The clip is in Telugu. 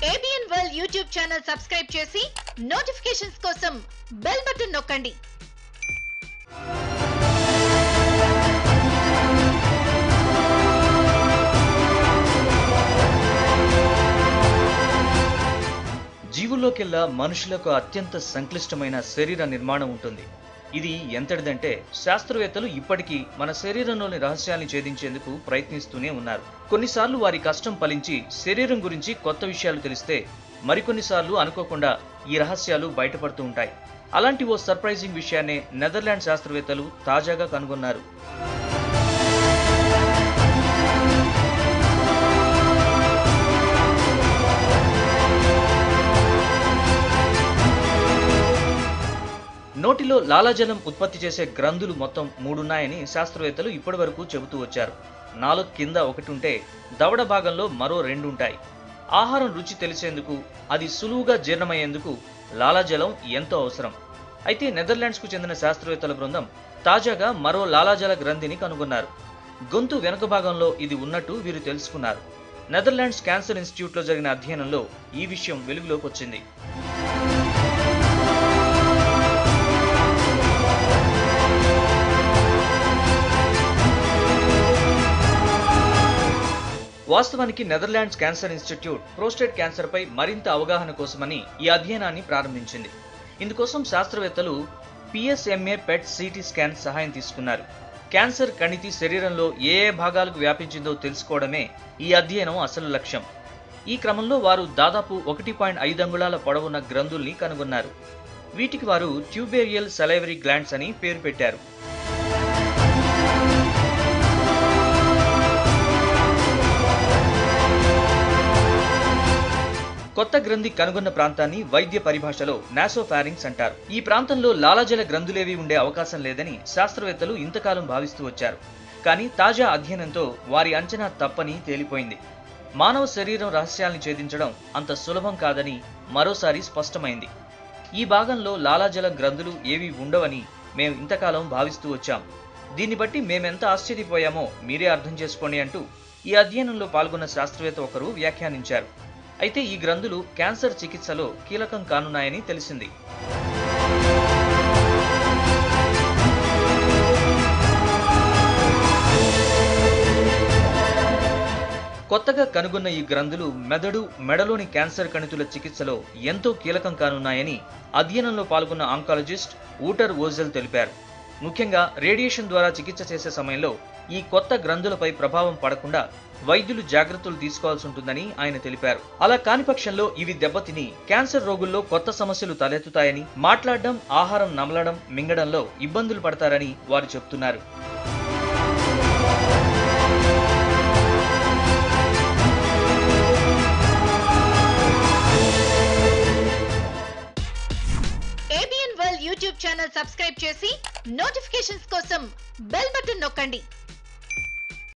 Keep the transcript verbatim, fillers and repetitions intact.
ABN world YouTube channel subscribe చేసి నోటిఫికేషన్స్ కోసం బెల్ బటన్ నొక్కండి. జీవుల్లోకెల్లా మనుషులకు అత్యంత సంక్లిష్టమైన శరీర నిర్మాణం ఉంటుంది. ఇది ఎంతటిదంటే శాస్త్రవేత్తలు ఇప్పటికీ మన శరీరంలోని రహస్యాన్ని ఛేదించేందుకు ప్రయత్నిస్తూనే ఉన్నారు. కొన్నిసార్లు వారి కష్టం ఫలించి శరీరం గురించి కొత్త విషయాలు తెలిస్తే, మరికొన్నిసార్లు అనుకోకుండా ఈ రహస్యాలు బయటపడుతూ ఉంటాయి. అలాంటి ఓ సర్ప్రైజింగ్ విషయాన్నే నెదర్లాండ్ శాస్త్రవేత్తలు తాజాగా కనుగొన్నారు. నోటిలో లాలాజలం ఉత్పత్తి చేసే గ్రంథులు మొత్తం మూడున్నాయని శాస్త్రవేత్తలు ఇప్పటి వరకు చెబుతూ వచ్చారు. నాలుగు కింద ఒకటి ఉంటే దవడ భాగంలో మరో రెండు ఉంటాయి. ఆహారం రుచి తెలిసేందుకు, అది సులువుగా జీర్ణమయ్యేందుకు లాలాజలం ఎంతో అవసరం. అయితే నెదర్లాండ్స్కు చెందిన శాస్త్రవేత్తల బృందం తాజాగా మరో లాలాజల గ్రంథిని కనుగొన్నారు. గొంతు వెనుక భాగంలో ఇది ఉన్నట్టు వీరు తెలుసుకున్నారు. నెదర్లాండ్స్ క్యాన్సర్ ఇన్స్టిట్యూట్లో జరిగిన అధ్యయనంలో ఈ విషయం వెలుగులోకి వచ్చింది. వాస్తవానికి Netherlands cancer institute prostate cancer పై మరింత అవగాహన కోసమని ఈ అధ్యయనాన్ని ప్రారంభించింది. ఇందుకోసం శాస్త్రవేత్తలు పిఎస్ఎంఏ పెట్ సిటీ స్కాన్ సహాయం తీసుకున్నారు. క్యాన్సర్ కణితి శరీరంలో ఏ ఏ భాగాలకు వ్యాపించిందో తెలుసుకోవడమే ఈ అధ్యయనం అసలు లక్ష్యం. ఈ క్రమంలో వారు దాదాపు ఒకటి పాయింట్ ఐదు అంగుళాల పొడవున్న గ్రంథుల్ని కనుగొన్నారు. వీటికి వారు ట్యూబేరియల్ సలైవరీ గ్లాండ్స్ అని పేరు పెట్టారు. కొత్త గ్రంథి కనుగొన్న ప్రాంతాన్ని వైద్య పరిభాషలో నాసోఫారింగ్స్ అంటారు. ఈ ప్రాంతంలో లాలాజల గ్రంథులేవి ఉండే అవకాశం లేదని శాస్త్రవేత్తలు ఇంతకాలం భావిస్తూ వచ్చారు. కానీ తాజా అధ్యయనంతో వారి అంచనా తప్పని తేలిపోయింది. మానవ శరీరం రహస్యాల్ని ఛేదించడం అంత సులభం కాదని మరోసారి స్పష్టమైంది. ఈ భాగంలో లాలాజల గ్రంథులు ఏవీ ఉండవని మేము ఇంతకాలం భావిస్తూ వచ్చాం. దీన్ని బట్టి మేమెంత ఆశ్చర్యపోయామో మీరే అర్థం చేసుకోండి అంటూ ఈ అధ్యయనంలో పాల్గొన్న శాస్త్రవేత్త ఒకరు వ్యాఖ్యానించారు. అయితే ఈ గ్రంథులు క్యాన్సర్ చికిత్సలో కీలకం కానున్నాయని తెలిసింది. కొత్తగా కనుగొన్న ఈ గ్రంథులు మెదడు, మెడలోని క్యాన్సర్ కణితుల చికిత్సలో ఎంతో కీలకం కానున్నాయని అధ్యయనంలో పాల్గొన్న ఆంకాలజిస్ట్ ఊటర్ ఓజెల్ తెలిపారు. ముఖ్యంగా రేడియేషన్ ద్వారా చికిత్స చేసే సమయంలో ఈ కొత్త గ్రంథులపై ప్రభావం పడకుండా వైద్యులు జాగ్రత్తలు తీసుకోవాల్సి ఉంటుందని ఆయన తెలిపారు. అలా కాని పక్షంలో ఇవి దెబ్బతిని క్యాన్సర్ రోగుల్లో కొత్త సమస్యలు తలెత్తుతాయని, మాట్లాడడం, ఆహారం నమలడం, మింగడంలో ఇబ్బందులు పడతారని వారు చెబుతున్నారు. ABN world YouTube channel subscribe చేసి నోటిఫికేషన్స్ కోసం బెల్ బటన్ నొక్కండి.